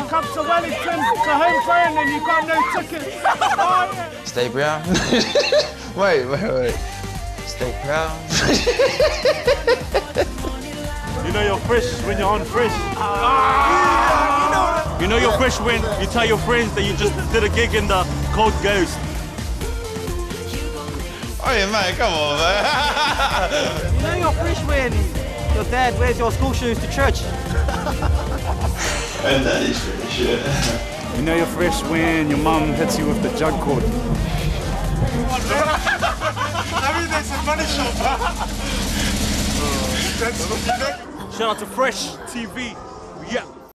can't come to Wellington to home train and you got no tickets. Oh, yeah. Stay brown. wait. Stay proud. You know you're fresh when you're unfresh. You know you're fresh when you tell your friends that you just did a gig in the Cold Ghost. Oh yeah, man, come on, man. You know you're fresh when your dad wears your school shoes to church. And that is fresh, yeah. You know you're fresh when your mum hits you with the jug cord. I mean, there's a money shop. Shout out to Fresh TV. Yeah.